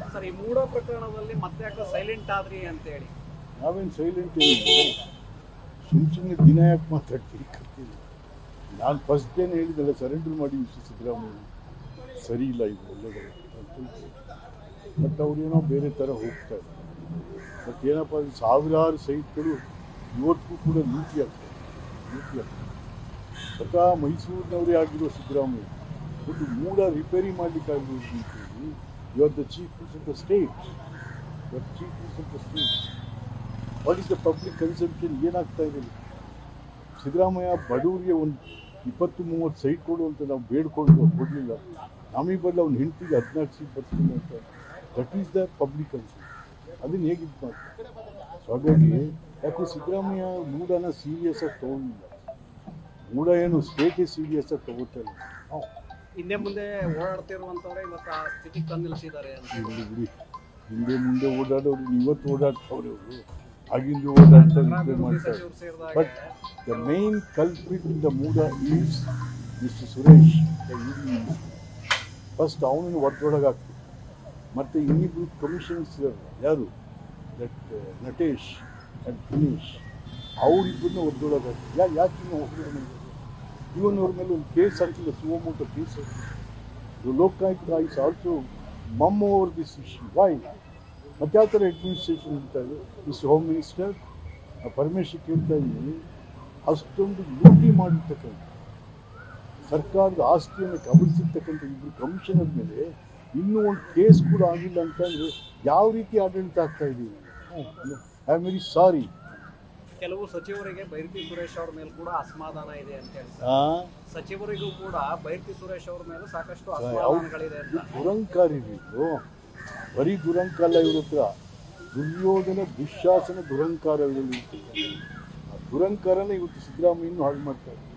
Sir, ಈ ಮೂಡೋ ಪ್ರಕರಣದಲ್ಲಿ ಮತ್ತೆ ಯಾಕೆ ಸೈಲೆಂಟ್ ಆದ್ರಿ ಅಂತ ಹೇಳಿ? ನಾವೇನು ಸೈಲೆಂಟ್ ಏನಿಲ್ಲ, ಸುಮ್ಮನೆ ದಿನ ಯಾಕೆ ಮಾತಾಡ್ತೀವಿ ಕರ್ತೀವಿ. ನಾನು ಫಸ್ಟ್ ಡೇನೇ ಹೇಳಿದ್ದೆಲ್ಲ, ಸರೆಂಡರ್ ಮಾಡಿ ಮಿಸ್ಟರ್ ಸಿದ್ದರಾಮಯ್ಯ, ಸರಿ ಇಲ್ಲ ಇದು ಒಳ್ಳೆಯದು ಅಂತ. ಬಟ್ ಅವ್ರೇನೋ ಬೇರೆ ಥರ ಹೋಗ್ತಾ ಇದ್ದಾರೆ. ಬಟ್ ಏನಪ್ಪ ಅಂದರೆ ಸಾವಿರಾರು ಸೈಟ್ಗಳು ಇವತ್ತಿಗೂ ಕೂಡ ಲೂಟಿ ಆಗ್ತದೆ. ಸ್ವತಃ ಮೈಸೂರಿನವರೇ ಆಗಿರೋ ಸಿದ್ದರಾಮಯ್ಯ ಒಂದು ಮೂಡ ರಿಪೇರಿ ಮಾಡಲಿಕ್ಕಾಗಿರೋದು ನಿಂತಿದ್ವಿ. You are the chief minister of the state, what is the public consumption ಏನಾಗ್ತಾ ಇದೆ? ಸಿದ್ದರಾಮಯ್ಯ ಬಡವರಿಗೆ ಒಂದು 20-30 ಸೈಟ್ ಕೊಡು ಅಂತ ನಾವು ಬೇಡ್ಕೊಂಡು ಕೊಡಲಿಲ್ಲ. ನಮಗೆ ಬದಲು ಅವ್ನು ಹೆಂಡತಿಗೆ 14 ಸೀಟ್ ಬರ್ತೀನಿ ಅಂತ. That is the public consumption. ಅದನ್ನು ಹೇಗಿದ್ದು ಮಾಡ್ತಾರೆ? ಸೊ ಹಾಗಾಗಿ ಯಾಕೆ ಸಿದ್ದರಾಮಯ್ಯ ಮೂಡನ ಸೀರಿಯಸ್ ಆಗಿ ತೊಗೊಂಡಿಲ್ಲ. ಮೂಡ ಏನು ಸ್ಟೇಟೇ ಸೀರಿಯಸ್ ಆಗಿ ತಗೋತಾರೆ. ಹಿಂದೆ ಮುಂದೆ ಓಡಾಡ್ತಿರುವಂತವ್ರೆ ಇವತ್ತು ಆ ಸ್ಥಿತಿಗೆ ತಂದು ನಿಲ್ಲಿಸಿದ್ದಾರೆ ಅಂತ. ಬಿಡಿ, ಹಿಂದೆ ಮುಂದೆ ಓಡಾಡೋರು ಇವತ್ತು ಓಡಾಡ್ತವ್ರೆ. ಅವರು ಆಗಿಂದ ಓಡಾಡ್ತಾರೆ ಮಾಡ್ತಾರೆ. But the main culprit in the MUDA is mister Suresh, the ED. First ಅವನನ್ನು ಒತ್ತೊಳಗಾಗ್ತದೆ. ಮತ್ತು ಇನ್ನಿಬ್ಬರು ಕಮಿಷನ್ಸ್ ಯಾರು, ದಟ್ ನಟೇಶ್ ಆ್ಯಂಡ್ ದಿನೇಶ್, ಅವರಿಬ್ಬರನ್ನ ಒತ್ತೊಳಗಾಗ್ತದೆ. ಯಾಕೆ ಇನ್ನು ಒತ್ತಡ ಇವನವ್ರ ಮೇಲೆ ಒಂದು ಕೇಸ್ ಹಾಕಿಲ್ಲ, ಸುಮೋಟೋ ಕೇಸ್ ಹಾಕಿಲ್ಲ. Lokayukta is also mum over this issue. Why? ಮತ್ತು ಯಾವ ಥರ ಅಡ್ಮಿನಿಸ್ಟ್ರೇಷನ್ ಇರ್ತಾ ಇದೆ? ಮಿಸ್ಟರ್ ಹೋಮ್ ಮಿನಿಸ್ಟರ್, ಪರಮೇಶ್ವರ್ ಕೇಳ್ತಾ ಇದ್ದೀನಿ, ಅಷ್ಟೊಂದು ಲೂಟಿ ಮಾಡಿರ್ತಕ್ಕಂಥ ಸರ್ಕಾರದ ಆಸ್ತಿಯನ್ನು ಕಬಳಿಸಿರ್ತಕ್ಕಂಥ ಇಬ್ಬರು ಕಮಿಷನರ್ ಮೇಲೆ ಇನ್ನೂ ಒಂದು ಕೇಸ್ ಕೂಡ ಆಗಿಲ್ಲ ಅಂತಂದರೆ ಯಾವ ರೀತಿ ಆಡಳಿತ ಆಗ್ತಾ ಇದ್ದೀವಿ? I am very sorry. ಕೆಲವು ಸಚಿವರಿಗೆ ಬೈರತಿ ಸುರೇಶ್ ಅವ್ರ ಮೇಲೆ ಕೂಡ ಅಸಮಾಧಾನ ಇದೆ ಅಂತ ಹೇಳಿ. ಸಚಿವರಿಗೂ ಕೂಡ ಬೈರತಿ ಸುರೇಶ್ ಅವ್ರ ಮೇಲೆ ಸಾಕಷ್ಟು ಅಸಮಾಧಾನಗಳಿದೆ ಅಂತ. ದುರಂಕಾರಿ ಇದು, ಬರೀ ದುರಂಕಾರ ಇವ್ರ ಹತ್ರ ದುರ್ಯೋಧನ ದುಶ್ಯಾಸನ ದುರಂಕಾರ ಇರಲಿ. ಆ ದುರಂಕಾರನೇ ಇವತ್ತು ಸಿದ್ದರಾಮಯ್ಯನೂ ಹಾಳು ಮಾಡ್ತಾರೆ.